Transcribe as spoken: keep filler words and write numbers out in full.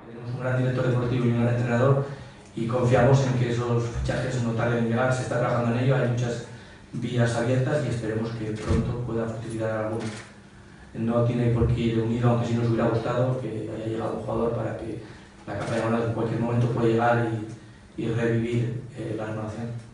Tenemos un gran director deportivo y un gran entrenador y confiamos en que esos fichajes no tarden en llegar. Se está trabajando en ello, hay muchas vías abiertas y esperemos que pronto pueda fructificar alguno. No tiene por qué ir unido, aunque sí nos hubiera gustado que haya llegado un jugador para que la Capa de Granada en cualquier momento pueda llegar y, y revivir eh, la renovación.